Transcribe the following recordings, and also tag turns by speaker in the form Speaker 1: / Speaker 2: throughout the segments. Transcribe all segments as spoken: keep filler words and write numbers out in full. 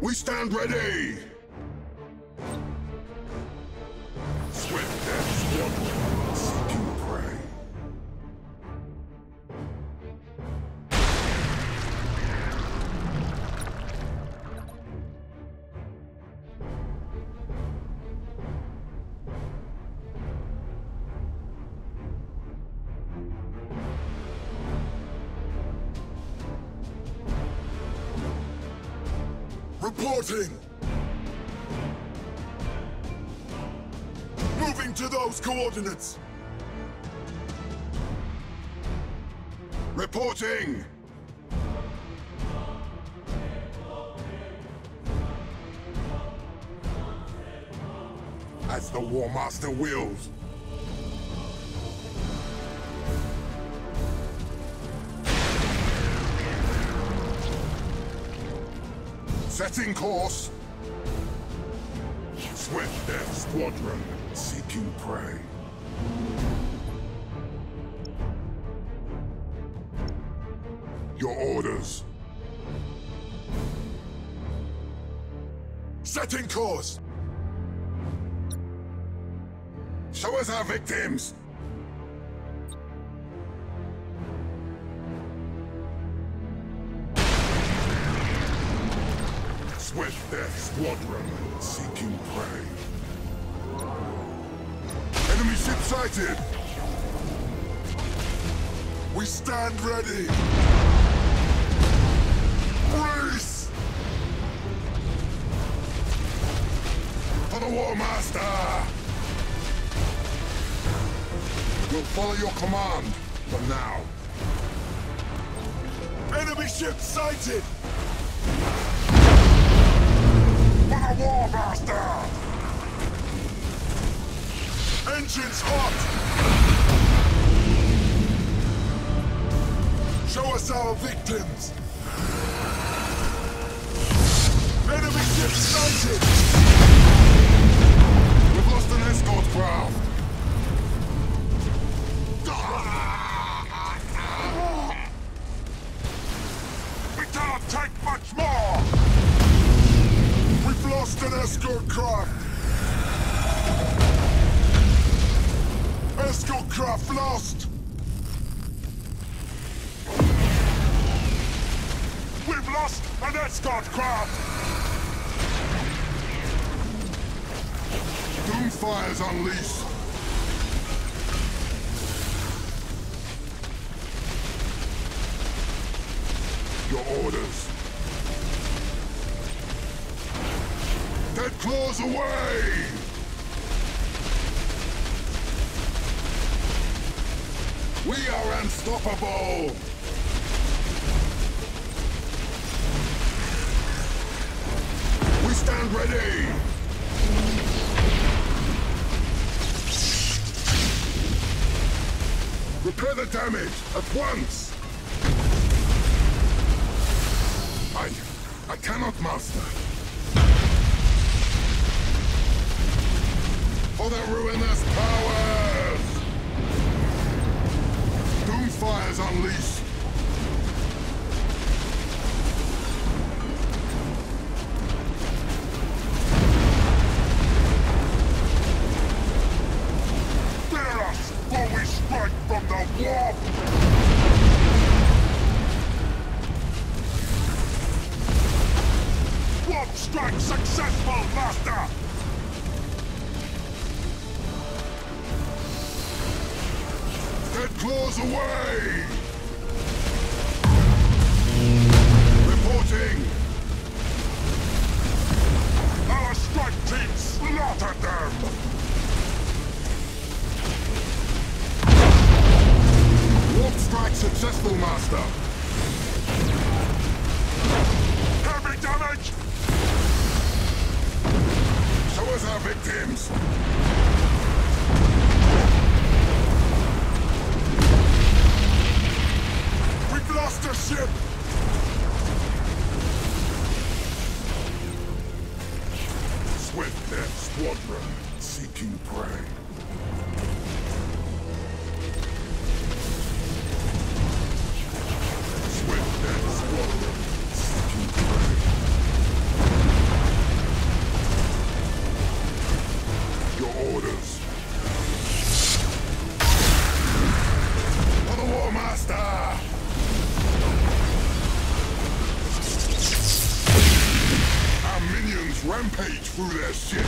Speaker 1: We stand ready! Swift Death Squadron, seeking prey. Reporting! Moving to those coordinates! Reporting! As the War Master wills. Setting course. Swift Death Squadron, seeking prey. Your orders. Setting course. Show us our victims. Swift Death Squadron, seeking prey. Enemy ship sighted! We stand ready! Brace! For the War Master! We'll follow your command from now. Enemy ship sighted! For the War Master! Engines hot! Show us our victims! Enemy ship sighted! We've lost an escort craft! We cannot take much more! We've lost an escort craft! Escort craft lost! We've lost an escort craft! Doomfire's unleashed! Your orders. Dead claws away! We are unstoppable! We stand ready! Repair the damage at once! I... I cannot, Master. For the ruinous powers! Doomfire's unleashed! Fear us, for we strike from the warp! Warp strike successful, Master! Dead claws away! Reporting! Our strike team slaughtered them! Warp strike successful, Master! Heavy damage! Show us our victims! We've lost a ship! Swift Death Squadron, seeking prey. Swift Death Squadron, seeking prey. through their ship.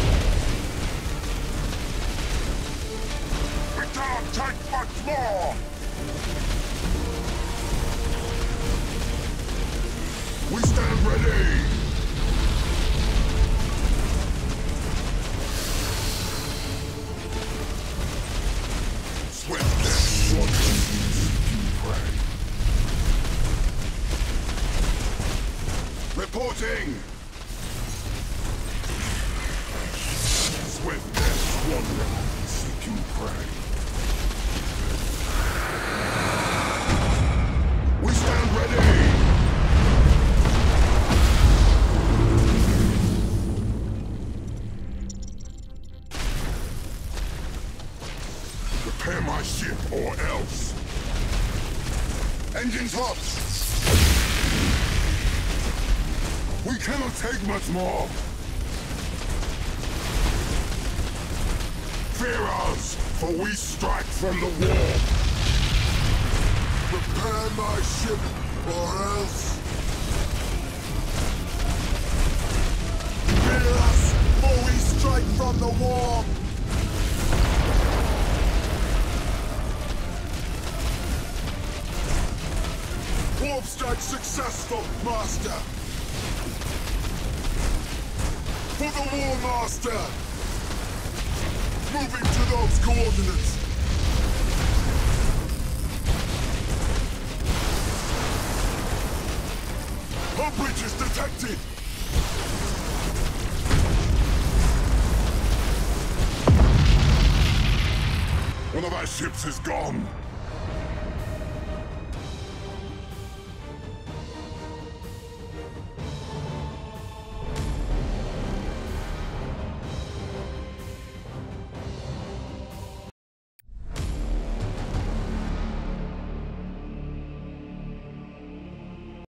Speaker 1: We can't take much more! We stand ready! Swift and swamping, seeking prey. Reporting! Swift and swamping, seeking prey. We stand ready! Repair my ship, or else. Engines up! We cannot take much more. Fear us, for we strike from the wall. Repair my ship, or else. Fear us, for we strike from the wall. Warp strike successful, Master! For the War Master! Moving to those coordinates! Our bridge is detected! One of our ships is gone!